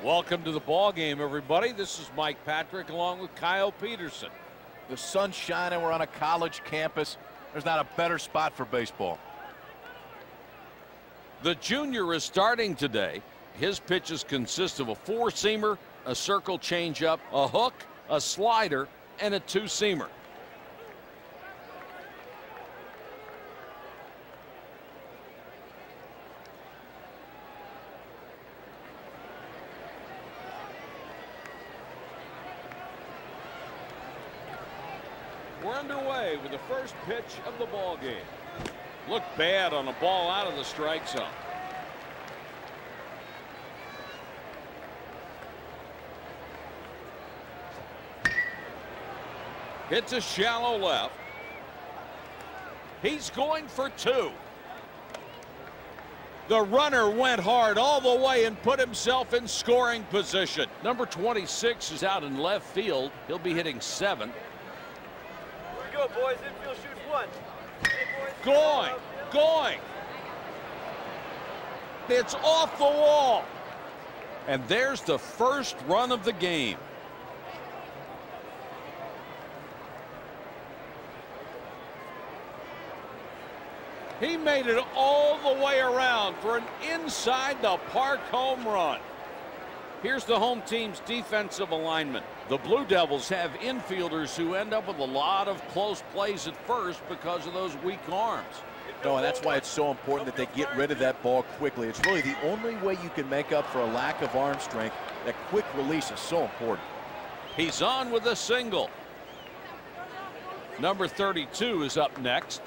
Welcome to the ball game, everybody. This is Mike Patrick along with Kyle Peterson. The sun's shining. We're on a college campus. There's not a better spot for baseball. The junior is starting today. His pitches consist of a four-seamer, a circle changeup, a hook, a slider, and a two-seamer. We're underway with the first pitch of the ball game. Looked bad on a ball out of the strike zone. Hits a shallow left. He's going for two. The runner went hard all the way and put himself in scoring position. Number 26 is out in left field. He'll be hitting seventh. Go, boys. Infield shoots one. Going. It's off the wall. And there's the first run of the game. He made it all the way around for an inside the park home run. Here's the home team's defensive alignment. The Blue Devils have infielders who end up with a lot of close plays at first because of those weak arms. No, and that's why it's so important that they get rid of that ball quickly. It's really the only way you can make up for a lack of arm strength. That quick release is so important. He's on with a single. Number 32 is up next.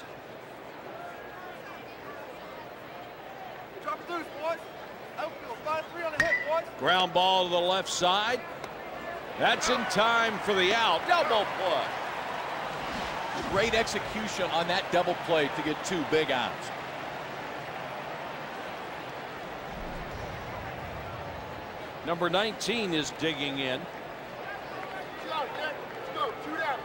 Drop it loose, boys. Outfield, 5-3 on the hit, boys. Ground ball to the left side. That's in time for the out. Double play. Great execution on that double play to get two big outs. Number 19 is digging in. Two out, Jack. Let's go. Shoot out.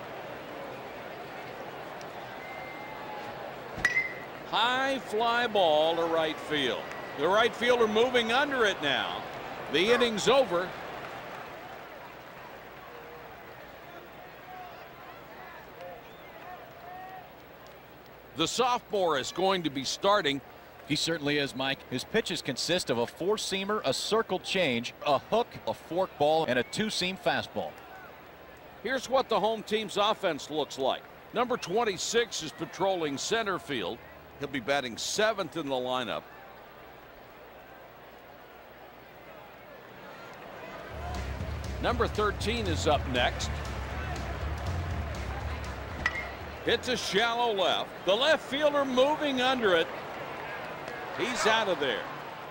High fly ball to right field. The right fielder moving under it now. The inning's over. The sophomore is going to be starting. He certainly is, Mike. His pitches consist of a four-seamer, a circle change, a hook, a forkball, and a two-seam fastball. Here's what the home team's offense looks like. Number 26 is patrolling center field. He'll be batting seventh in the lineup. Number 13 is up next. Hits a shallow left. The left fielder moving under it. He's out of there.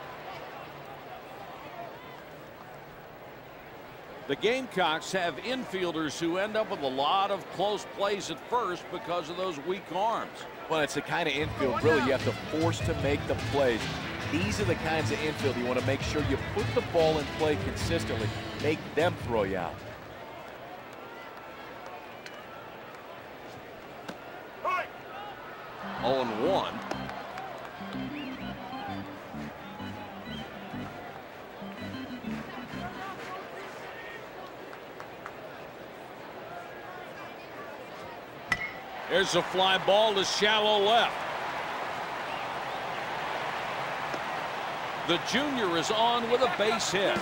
The Gamecocks have infielders who end up with a lot of close plays at first because of those weak arms. Well, it's the kind of infield really you have to force to make the plays. These are the kinds of infield you want to make sure you put the ball in play consistently. Make them throw you out. Hey! 0-1. There's a fly ball to shallow left. The junior is on with a base hit.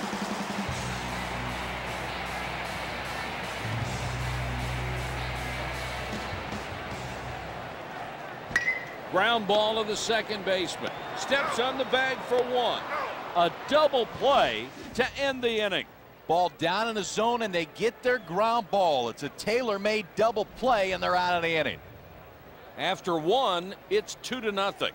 Ground ball to the second baseman. Steps on the bag for one. A double play to end the inning. Ball down in the zone, and they get their ground ball. It's a tailor-made double play, and they're out of the inning. After one, it's 2-0.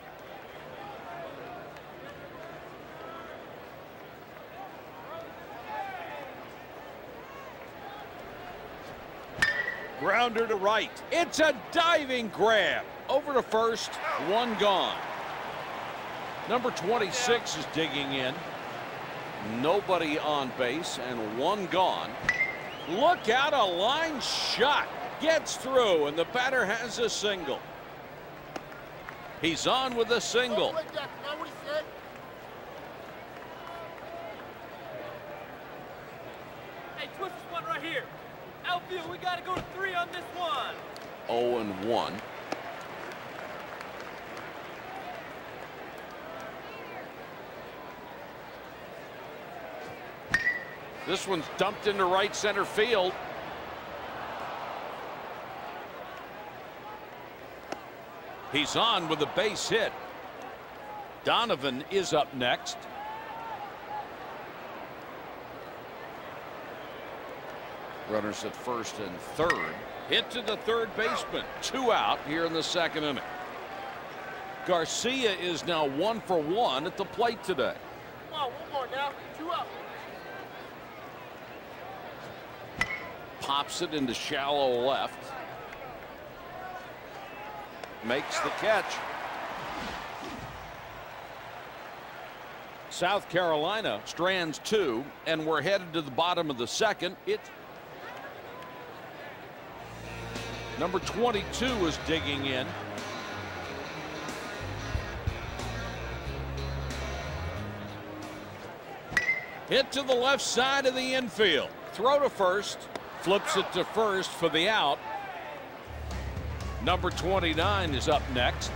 Grounder to right. It's a diving grab. Over to first, one gone. Number 26 is digging in. Nobody on base and one gone. Look out, a line shot. Gets through, and the batter has a single. He's on with a single. Hey, twist this one right here. Outfield, we got to go to 3 on this one. 0-1. This one's dumped into right center field. He's on with a base hit. Donovan is up next. Runners at first and third. Hit to the third baseman. 2 out here in the second inning. Garcia is now 1 for 1 at the plate today. Come on, one more now. 2 up. Pops it into shallow left. Makes the catch. South Carolina strands 2, and we're headed to the bottom of the second. It's number 22 is digging in. Hit to the left side of the infield. Throw to first. Flips it to first for the out. Number 29 is up next.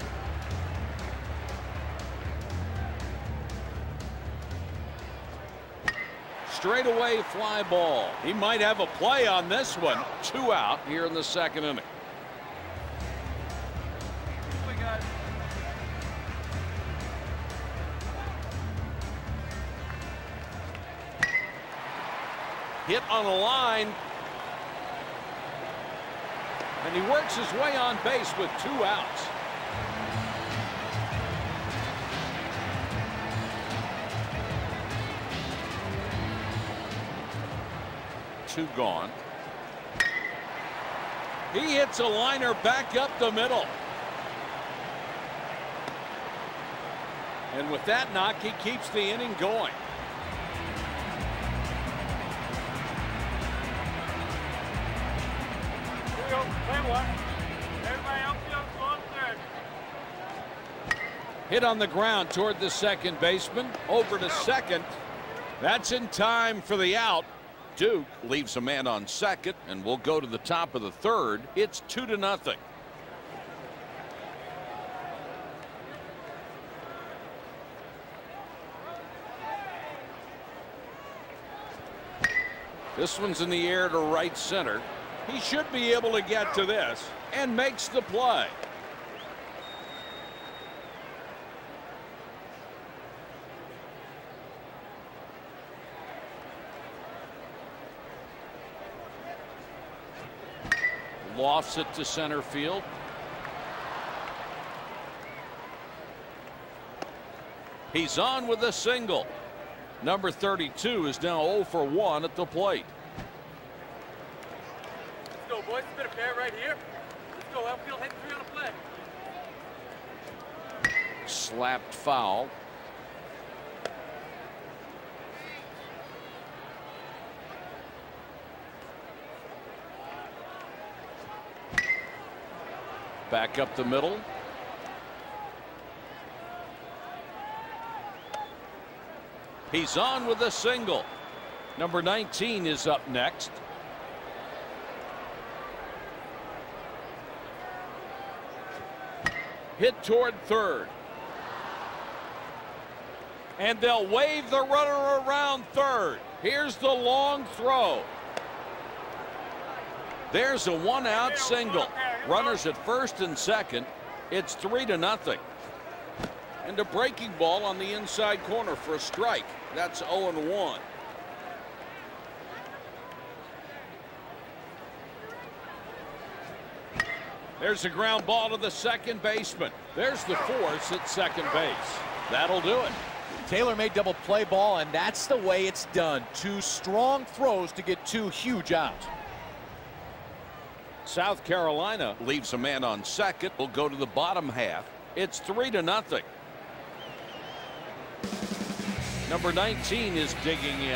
Straightaway fly ball. He might have a play on this one. 2 out here in the second inning. We got it. Hit on a line. And he works his way on base with 2 outs. Two gone. He hits a liner back up the middle. And with that knock, he keeps the inning going. Here we go. Play one. Everybody outfield, go on third. Hit on the ground toward the second baseman. Over to second. That's in time for the out. Duke leaves a man on second, and we'll go to the top of the third. It's 2-0. This one's in the air to right center. He should be able to get to this and makes the play. Lofts it to center field. He's on with a single. Number 32 is now 0 for 1 at the plate. Let's go, boys. It's been a pair right here. Let's go. Outfield, hit 3 on a play. Slapped foul. Back up the middle. He's on with a single. Number 19 is up next. Hit toward third. And they'll wave the runner around third. Here's the long throw. There's a 1-out single. Runners at first and second. It's 3-0. And a breaking ball on the inside corner for a strike. That's 0-1. There's a ground ball to the second baseman. There's the force at second base. That'll do it. Taylor made double play ball, and that's the way it's done. 2 strong throws to get 2 huge outs. South Carolina leaves a man on second. Will go to the bottom half. It's 3-0. Number 19 is digging in.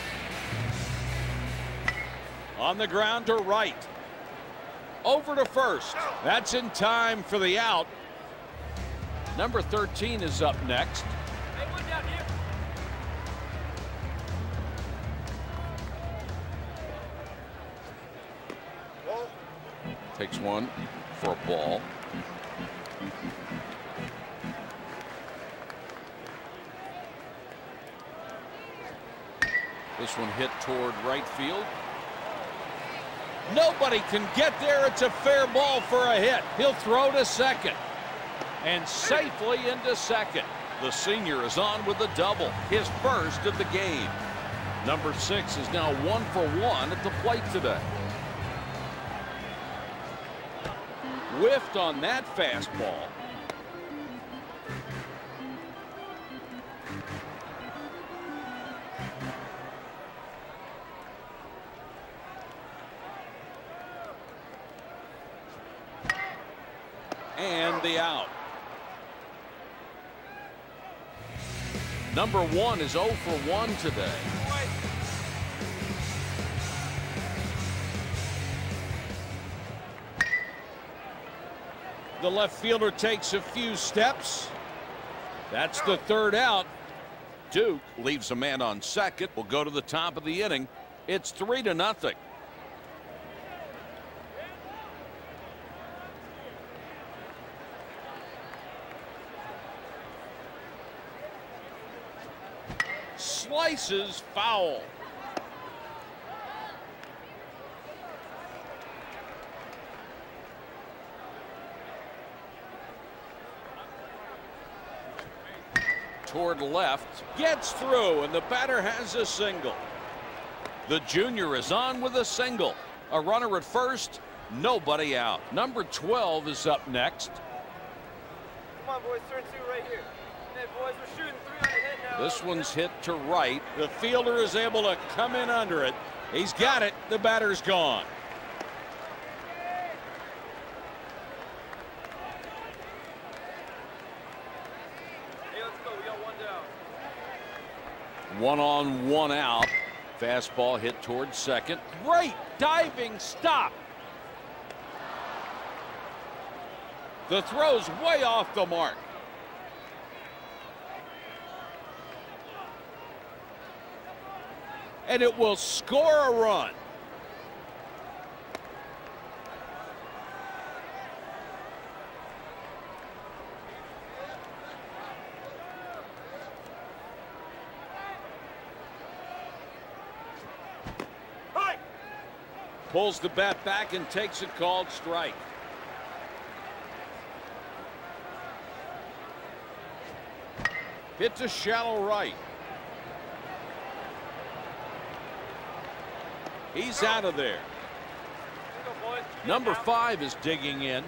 On the ground to right. Over to first. That's in time for the out. Number 13 is up next. Hey, one down here. Takes one for a ball. This one hit toward right field. Nobody can get there. It's a fair ball for a hit. He'll throw to second. And safely into second. The senior is on with a double, his first of the game. Number 6 is now 1 for 1 at the plate today. Whiffed on that fastball. And the out. Number 1 is 0 for 1 today. The left fielder takes a few steps. That's the third out. Duke leaves a man on second. Will go to the top of the inning. It's 3-0. Slices foul. Toward left, gets through, and the batter has a single. The junior is on with a single. A runner at first, nobody out. Number 12 is up next. Come on, boys, turn 2 right here. Hey, boys, we're shooting 3 on the hit now. This one's hit to right. The fielder is able to come in under it. He's got it. The batter's gone. Hey, let's go. We got 1 down. 1 on 1 out. Fastball hit towards second. Great diving stop. The throw's way off the mark. And it will score a run. Hey! Pulls the bat back and takes a called strike. Hit to shallow right. He's out of there. Number 5 is digging in.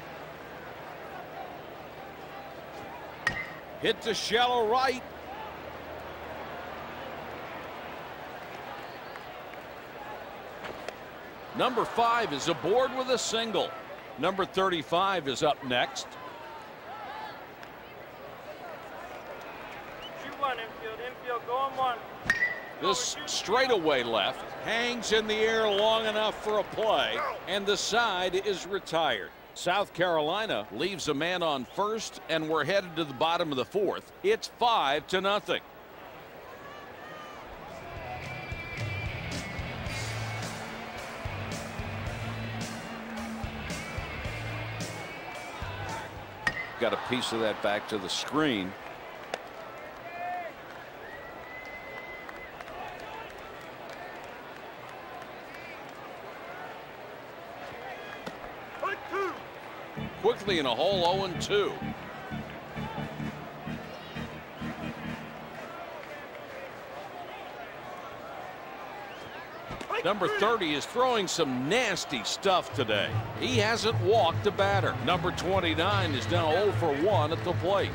Hit to shallow right. Number 5 is aboard with a single. Number 35 is up next. Shoot one, infield, go on 1. This straightaway left hangs in the air long enough for a play, and the side is retired. South Carolina leaves a man on first, and we're headed to the bottom of the 4th. It's 5-0. Got a piece of that back to the screen. Quickly in a hole, 0-2. Number 30 is throwing some nasty stuff today. He hasn't walked a batter. Number 29 is now 0 for 1 at the plate.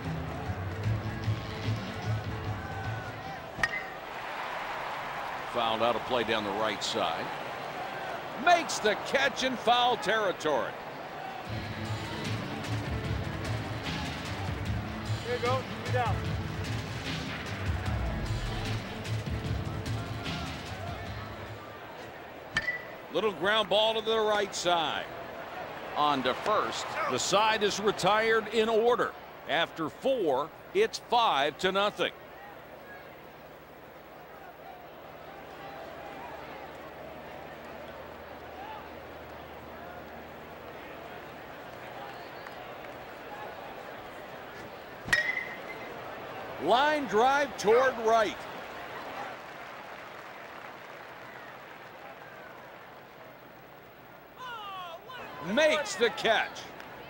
Fouled out a play down the right side. Makes the catch in foul territory. Here you go. 2 down. Little ground ball to the right side. On to first. The side is retired in order. After 4, it's 5-0. Line drive toward right. Makes the catch.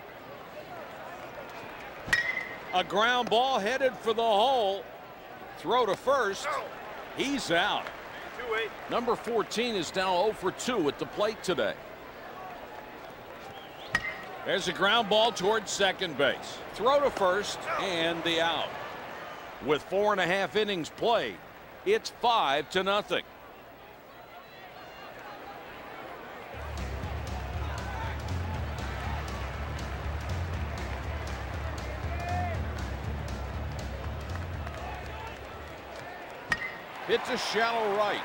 A ground ball headed for the hole. Throw to first. He's out. Number 14 is now 0 for 2 at the plate today. There's a ground ball towards second base. Throw to first and the out. With 4.5 innings played, it's 5-0. It's a shallow right.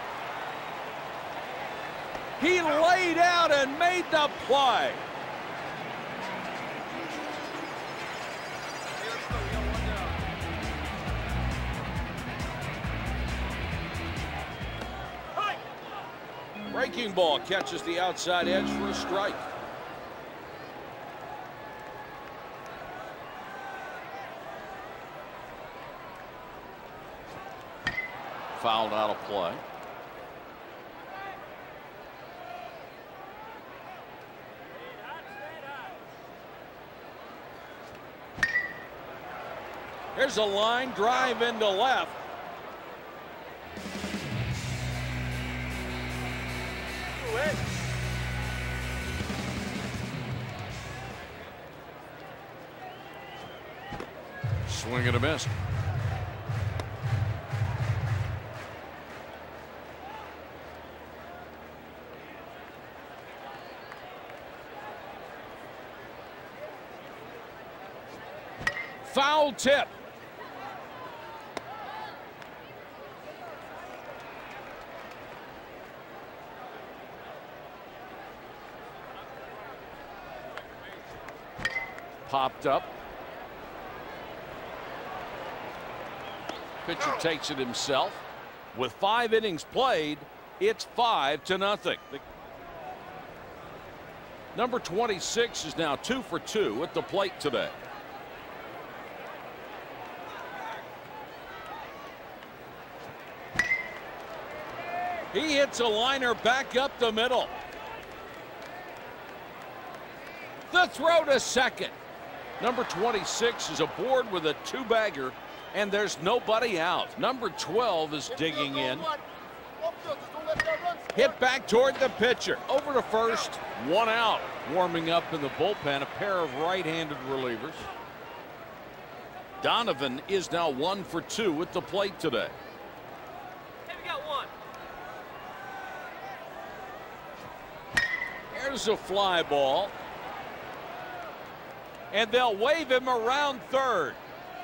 He laid out and made the play. Breaking ball catches the outside edge for a strike. Fouled out of play. There's a line drive into left. Swing and a miss. Foul tip. Popped up. Pitcher takes it himself. With 5 innings played, it's 5-0. Number 26 is now 2 for 2 at the plate today. He hits a liner back up the middle. The throw to second. Number 26 is aboard with a 2-bagger, and there's nobody out. Number 12 is digging in. Hit back toward the pitcher. Over to first. 1 out. Warming up in the bullpen, a pair of right-handed relievers. Donovan is now 1 for 2 at the plate today. Hey, we got 1. There's a fly ball. And they'll wave him around third.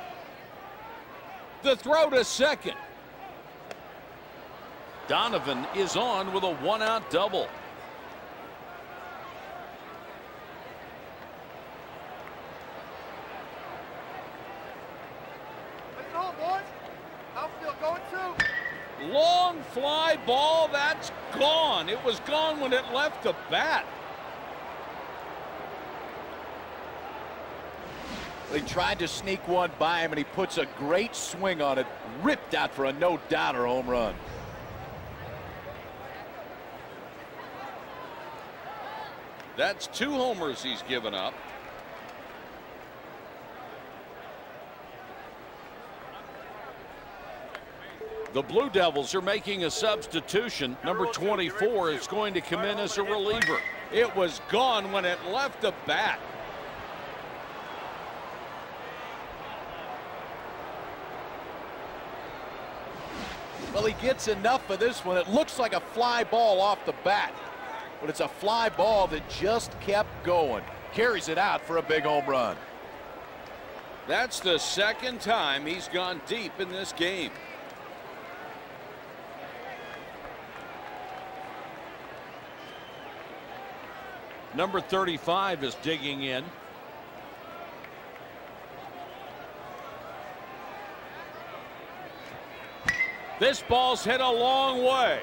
The throw to second. Donovan is on with a 1-out double. Let's go, boys. Outfield going to. Long fly ball. That's gone. It was gone when it left the bat. They tried to sneak one by him, and he puts a great swing on it. Ripped out for a no-doubter home run. That's 2 homers he's given up. The Blue Devils are making a substitution. Number 24 is going to come in as a reliever. It was gone when it left the bat. Well, he gets enough of this one. It looks like a fly ball off the bat, but it's a fly ball that just kept going. Carries it out for a big home run. That's the second time he's gone deep in this game. Number 35 is digging in. This ball's hit a long way.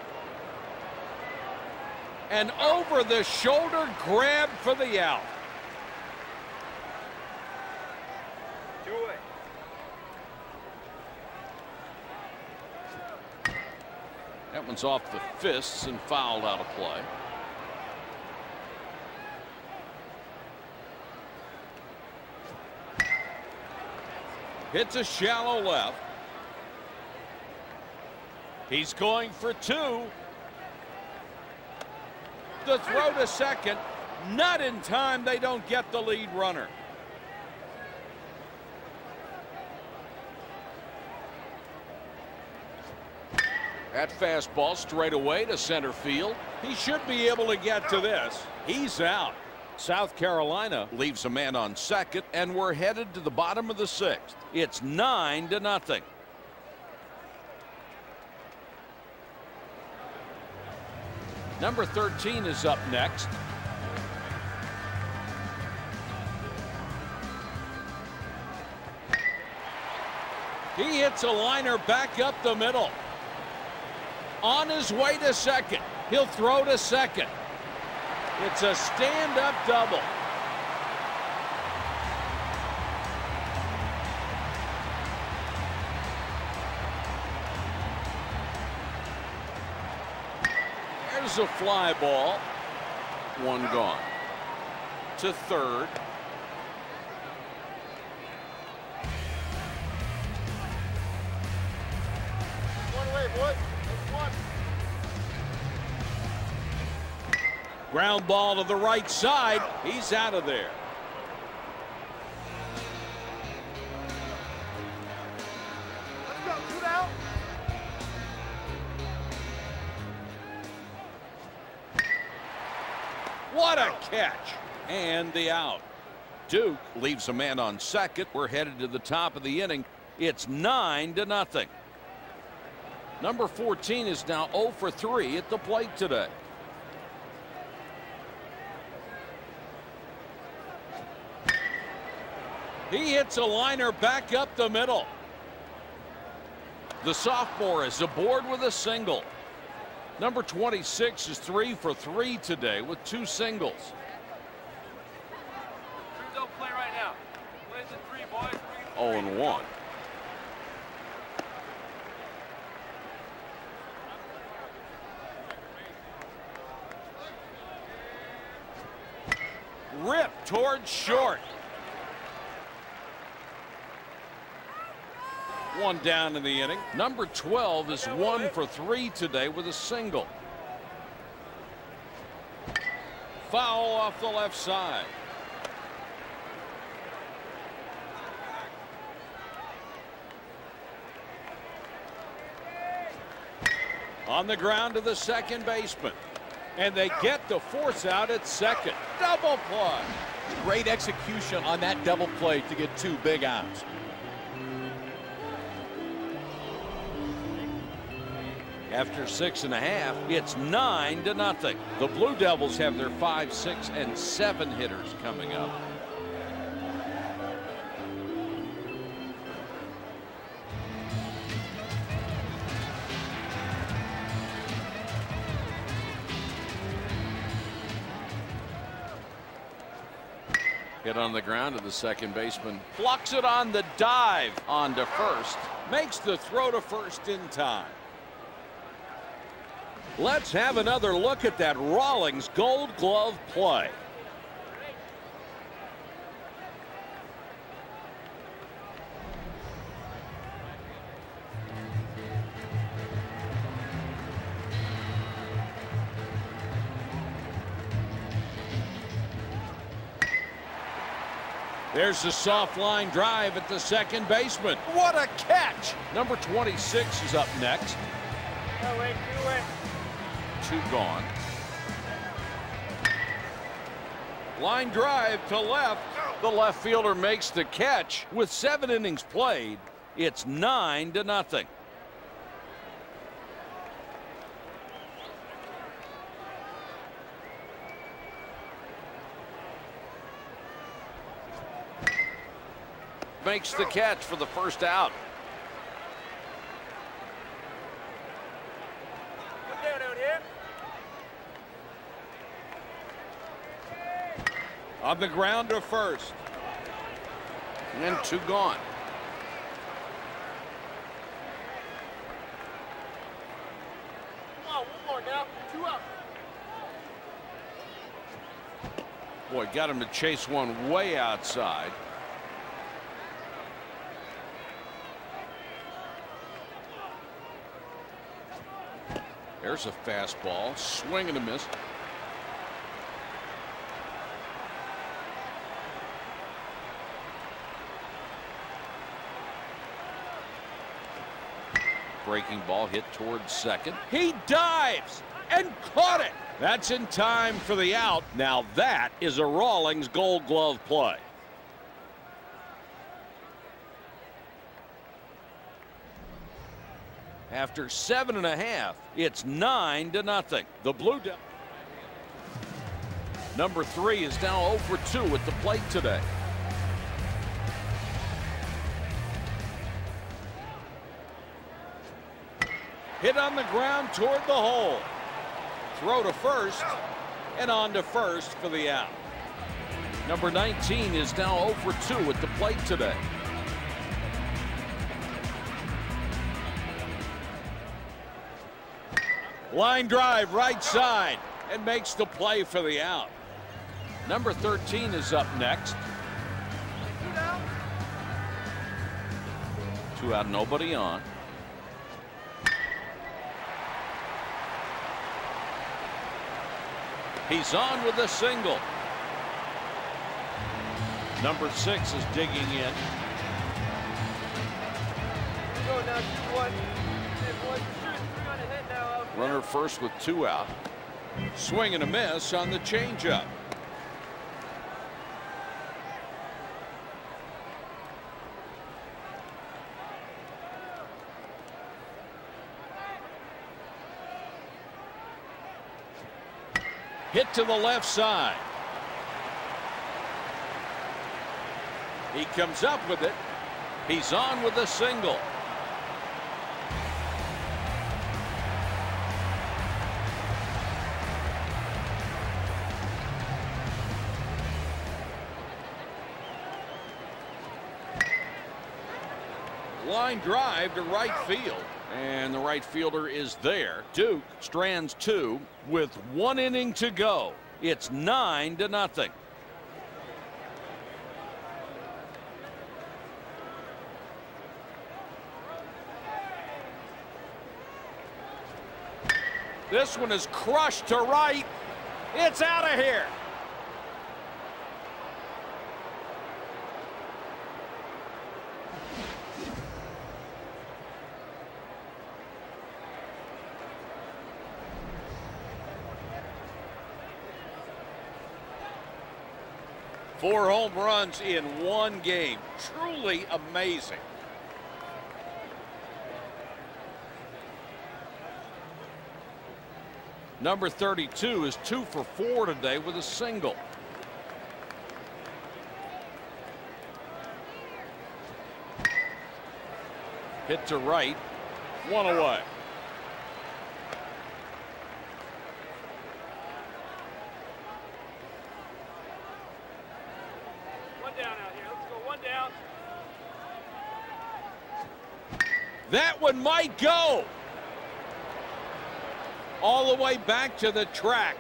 And over the shoulder grab for the out. That one's off the fists and fouled out of play. Hits a shallow left. He's going for two. The throw to second. Not in time. They don't get the lead runner. That fastball straight away to center field. He should be able to get to this. He's out. South Carolina leaves a man on second, and we're headed to the bottom of the sixth. It's 9-0. Number 13 is up next. He hits a liner back up the middle. On his way to second. He'll throw to second. It's a stand-up double. There's a fly ball. One gone. To third. One away, boys. One. Ground ball to the right side. He's out of there. Let's go. 2 down. What a catch. And the out. Duke leaves a man on second. We're headed to the top of the inning. It's 9-0. Number 14 is now 0 for 3 at the plate today. He hits a liner back up the middle. The sophomore is aboard with a single. Number 26 is 3 for 3 today with 2 singles. Don't play right now. Plays at 3, boys. 0-1. Rip towards short. One down in the inning. Number 12 is 1 for 3 today with a single. Foul off the left side. On the ground to the second baseman. And they get the force out at second. Double play. Great execution on that double play to get 2 big outs. After 6.5, it's 9-0. The Blue Devils have their 5, 6, and 7 hitters coming up. Hit on the ground to the second baseman. Blocks it on the dive on to first. Makes the throw to first in time. Let's have another look at that Rawlings Gold Glove play. There's a soft line drive at the second baseman. What a catch! Number 26 is up next. No, wait, 2 away. 2 gone. Line drive to left. The left fielder makes the catch. With 7 innings played, it's 9-0. Makes the catch for the first out. Put down out here. On the ground to first. And 2 gone. more now. 2 up. Boy, got him to chase one way outside. There's a fastball, swing and a miss. Breaking ball hit towards second. He dives and caught it. That's in time for the out. Now that is a Rawlings Gold Glove play. After 7.5, it's 9-0. The Blue Devils. Number 3 is now 0 for 2 at the plate today. Hit on the ground toward the hole. Throw to first and on to first for the out. Number 19 is now 0 for 2 at the plate today. Line drive right side and makes the play for the out. Number 13 is up next. 2 out, nobody on. He's on with a single. Number 6 is digging in. Go now, 2-1. Runner first with 2 out. Swing and a miss on the changeup. Hit to the left side. He comes up with it. He's on with a single. Line drive to right field. And the right fielder is there. Duke strands 2 with 1 inning to go. It's 9-0. This one is crushed to right. It's out of here. Four home runs in one game. Truly amazing. Number 32 is 2 for 4 today with a single. Hit to right. 1 away. That one might go all the way back to the track.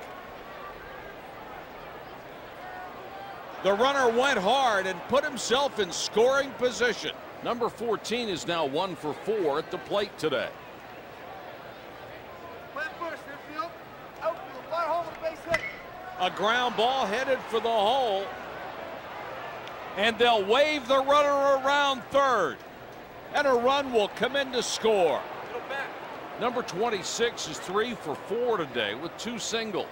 The runner went hard and put himself in scoring position. Number 14 is now 1 for 4 at the plate today. Play first, infield. Outfield, fly home with a base hit. A ground ball headed for the hole. And they'll wave the runner around third. And a run will come in to score. Number 26 is 3 for 4 today with 2 singles.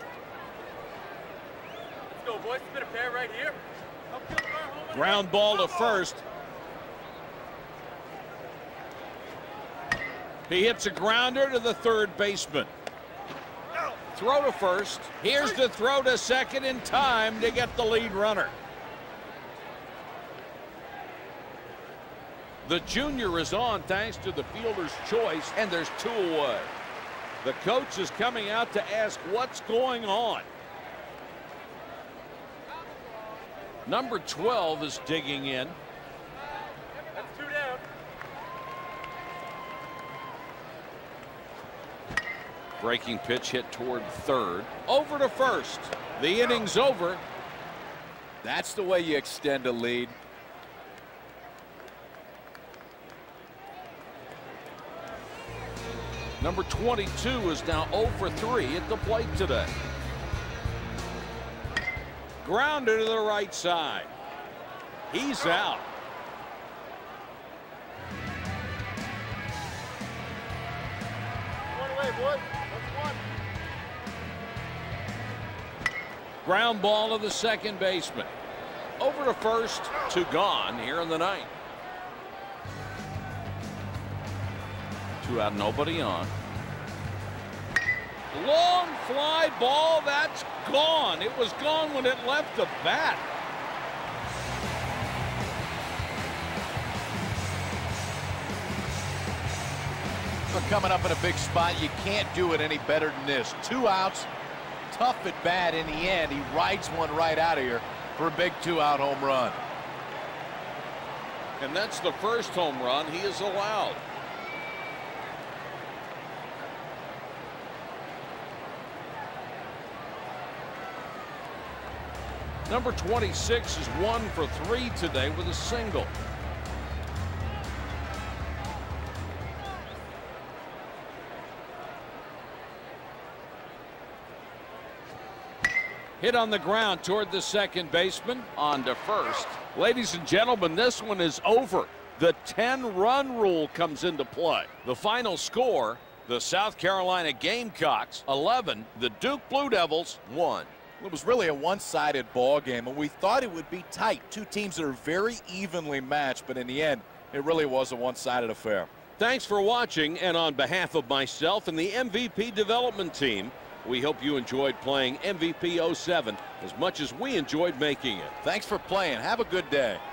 Let's go, boys. Spin a pair right here. Ground ball to first. He hits a grounder to the third baseman. Throw to first. Here's the throw to second in time to get the lead runner. The junior is on thanks to the fielder's choice, and there's 2 away. The coach is coming out to ask what's going on. Number 12 is digging in. That's 2 down. Breaking pitch hit toward third. Over to first. The inning's over. That's the way you extend a lead. Number 22 is now 0 for 3 at the plate today. Grounded to the right side. He's out. One away, boys. That's one. Ground ball to the second baseman. Over to first, 2 gone here in the ninth. 2 out, nobody on. Long fly ball, that's gone. It was gone when it left the bat. But coming up in a big spot, you can't do it any better than this. 2 outs, tough at bat in the end. He rides one right out of here for a big 2-out home run. And that's the first home run he has allowed. Number 26 is 1 for 3 today with a single. Hit on the ground toward the second baseman. On to first. Ladies and gentlemen, this one is over. The 10-run rule comes into play. The final score, the South Carolina Gamecocks 11, the Duke Blue Devils 1. It was really a one-sided ball game, and we thought it would be tight. 2 teams that are very evenly matched, but in the end, it really was a one-sided affair. Thanks for watching, and on behalf of myself and the MVP development team, we hope you enjoyed playing MVP 07 as much as we enjoyed making it. Thanks for playing. Have a good day.